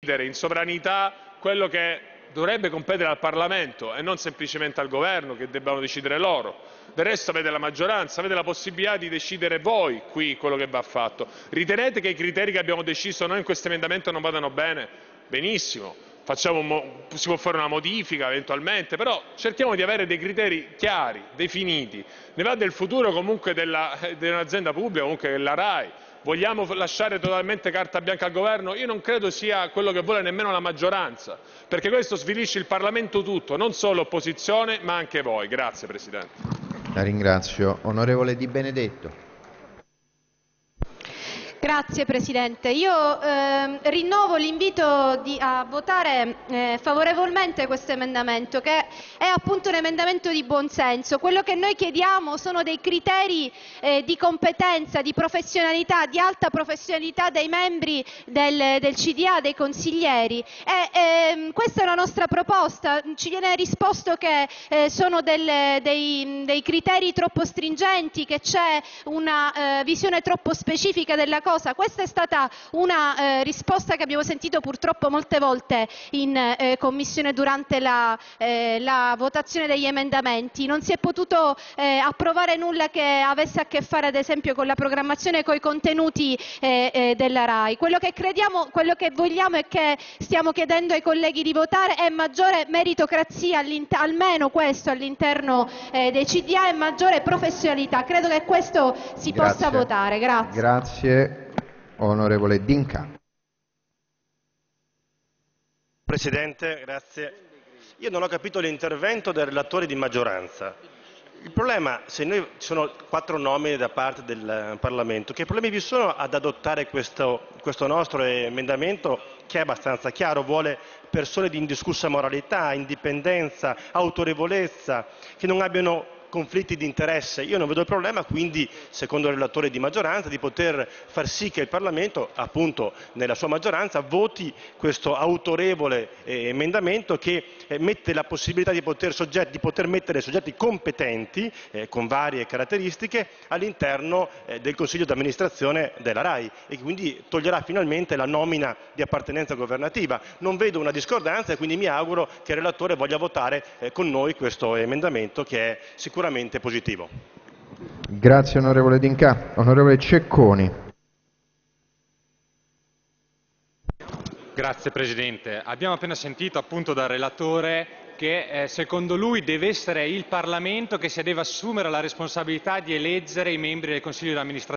in sovranità quello che dovrebbe competere al Parlamento e non semplicemente al Governo, che debbano decidere loro. Del resto avete la maggioranza, avete la possibilità di decidere voi qui quello che va fatto. Ritenete che i criteri che abbiamo deciso noi in questo emendamento non vadano bene? Benissimo, si può fare una modifica eventualmente, però cerchiamo di avere dei criteri chiari, definiti. Ne va del futuro comunque dell'azienda pubblica, comunque della RAI. Vogliamo lasciare totalmente carta bianca al Governo? Io non credo sia quello che vuole nemmeno la maggioranza, perché questo svilisce il Parlamento tutto, non solo l'opposizione ma anche voi. Grazie Presidente. La ringrazio. Onorevole Di Benedetto. Grazie Presidente. Io rinnovo l'invito a votare favorevolmente questo emendamento, che è appunto un emendamento di buonsenso. Quello che noi chiediamo sono dei criteri di competenza, di professionalità, di alta professionalità dei membri del CDA, dei consiglieri. Questa è la nostra proposta. Ci viene risposto che sono dei criteri troppo stringenti, che c'è una visione troppo specifica della cosa. Questa è stata una risposta che abbiamo sentito purtroppo molte volte in Commissione durante la votazione degli emendamenti. Non si è potuto approvare nulla che avesse a che fare ad esempio con la programmazione e con i contenuti della RAI. Quello che vogliamo e che stiamo chiedendo ai colleghi di votare è maggiore meritocrazia, almeno questo all'interno dei CDA, e maggiore professionalità. Credo che questo si possa votare. Grazie. Grazie. Onorevole D'Inca. Presidente, grazie. Io non ho capito l'intervento del relatore di maggioranza. Il problema, se ci sono 4 nomine da parte del Parlamento, che problemi vi sono ad adottare questo nostro emendamento, che è abbastanza chiaro, vuole persone di indiscussa moralità, indipendenza, autorevolezza, che non abbiano conflitti di interesse. Io non vedo il problema, quindi, secondo il relatore di maggioranza, di poter far sì che il Parlamento, appunto nella sua maggioranza, voti questo autorevole emendamento che mette la possibilità di poter mettere soggetti competenti, con varie caratteristiche, all'interno del Consiglio di amministrazione della RAI, e quindi toglierà finalmente la nomina di appartenenza governativa. Non vedo una discordanza e quindi mi auguro che il relatore voglia votare con noi questo emendamento, che è sicuramente positivo. Grazie onorevole D'Inca. Onorevole Cecconi. Grazie Presidente. Abbiamo appena sentito appunto dal relatore che secondo lui deve essere il Parlamento che si deve assumere la responsabilità di eleggere i membri del Consiglio di amministrazione.